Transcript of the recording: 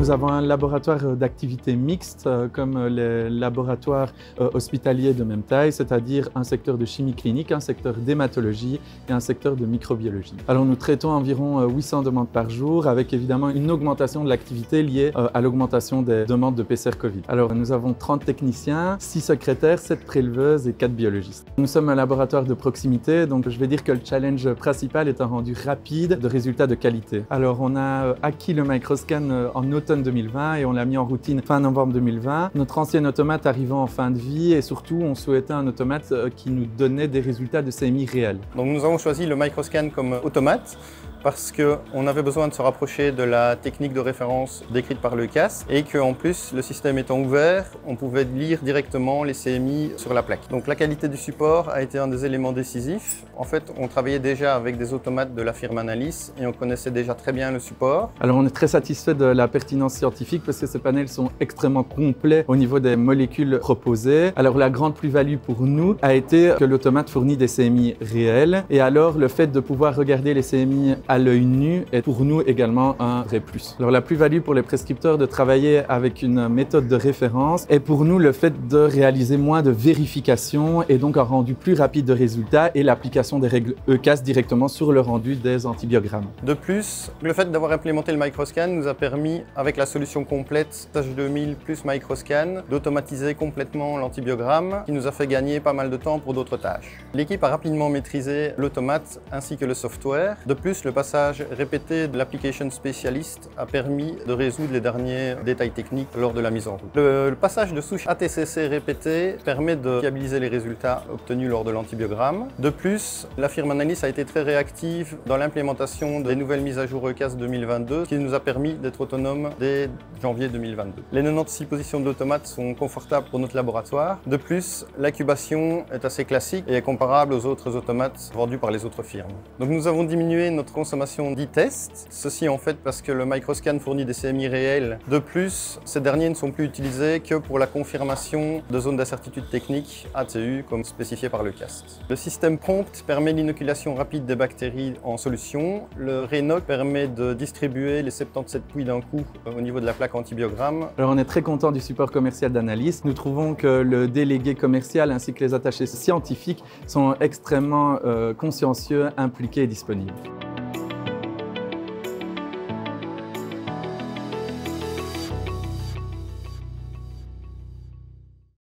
Nous avons un laboratoire d'activité mixte comme les laboratoires hospitaliers de même taille, c'est-à-dire un secteur de chimie clinique, un secteur d'hématologie et un secteur de microbiologie. Alors nous traitons environ 800 demandes par jour avec évidemment une augmentation de l'activité liée à l'augmentation des demandes de PCR Covid. Alors nous avons 30 techniciens, 6 secrétaires, 7 préleveuses et 4 biologistes. Nous sommes un laboratoire de proximité, donc je vais dire que le challenge principal est un rendu rapide de résultats de qualité. Alors on a acquis le Microscan en automne 2020 et on l'a mis en routine fin novembre 2020. Notre ancien automate arrivant en fin de vie et surtout on souhaitait un automate qui nous donnait des résultats de CMI réels. Donc nous avons choisi le Microscan comme automate parce qu'on avait besoin de se rapprocher de la technique de référence décrite par l'EUCAS et qu'en plus, le système étant ouvert, on pouvait lire directement les CMI sur la plaque. Donc la qualité du support a été un des éléments décisifs. En fait, on travaillait déjà avec des automates de la firme Analys et on connaissait déjà très bien le support. Alors on est très satisfait de la pertinence scientifique parce que ces panels sont extrêmement complets au niveau des molécules proposées. Alors la grande plus-value pour nous a été que l'automate fournit des CMI réels et alors le fait de pouvoir regarder les CMI à l'œil nu est pour nous également un vrai plus. Alors la plus-value pour les prescripteurs de travailler avec une méthode de référence est pour nous le fait de réaliser moins de vérifications et donc un rendu plus rapide de résultats et l'application des règles EUCAS directement sur le rendu des antibiogrammes. De plus, le fait d'avoir implémenté le Microscan nous a permis, avec la solution complète H2000 plus Microscan, d'automatiser complètement l'antibiogramme qui nous a fait gagner pas mal de temps pour d'autres tâches. L'équipe a rapidement maîtrisé l'automate ainsi que le software. De plus, le passage répété de l'application spécialiste a permis de résoudre les derniers détails techniques lors de la mise en route. Le passage de souche ATCC répété permet de fiabiliser les résultats obtenus lors de l'antibiogramme. De plus, la firme Analys a été très réactive dans l'implémentation des nouvelles mises à jour EUCAS 2022, ce qui nous a permis d'être autonomes dès janvier 2022. Les 96 positions de l'automate sont confortables pour notre laboratoire. De plus, l'incubation est assez classique et est comparable aux autres automates vendus par les autres firmes. Donc nous avons diminué notre consommation d'e-tests. Ceci en fait parce que le Microscan fournit des CMI réels. De plus, ces derniers ne sont plus utilisés que pour la confirmation de zones d'incertitude technique ATU comme spécifié par le CAST. Le système Prompt permet l'inoculation rapide des bactéries en solution. Le Renoc permet de distribuer les 77 pouilles d'un coup au niveau de la plaque antibiogramme. Alors on est très content du support commercial d'Analyse. Nous trouvons que le délégué commercial ainsi que les attachés scientifiques sont extrêmement consciencieux, impliqués et disponibles.